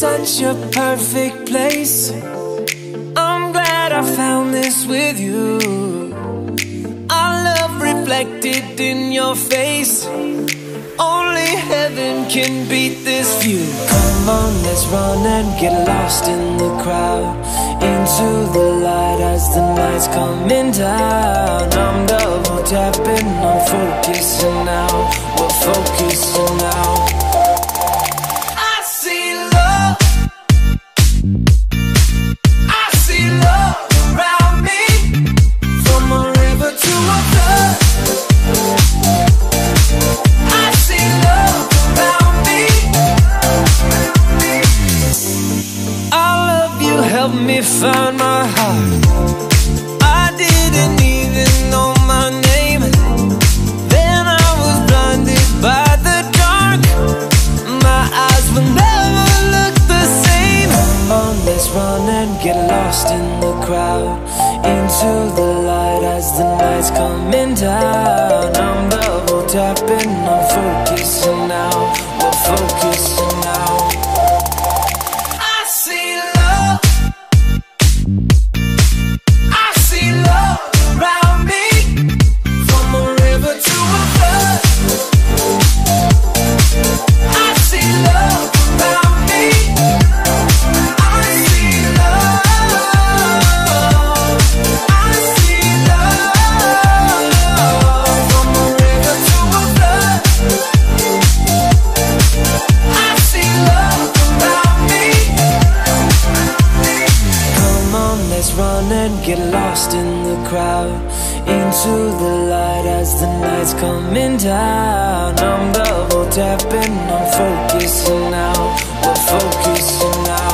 such a perfect place. I'm glad I found this with you. Our love reflected in your face. Only heaven can beat this view. Come on, let's run and get lost in the crowd, into the light as the night's coming down. I'm double tapping, I'm focusing now. We're focusing now. I see love, I see love around me. From a river to a flood, I see love around me. All of you helped me find my heart. I didn't even know my name. Then I was blinded by the dark. My eyes will never look the same. Come on, let's run and get lost in the crowd, into the light as the night's coming down. I'm double tapping, I'm focusing now. We're focusing now. I see love, I see love around me. From a river to a flood, I see love around me. I see love, I see love. From a river to a flood, I see love around me. Come on, let's run and get lost in the crowd, into the light as the night's coming down. I'm double tapping, I'm focusing now. We're focusing now.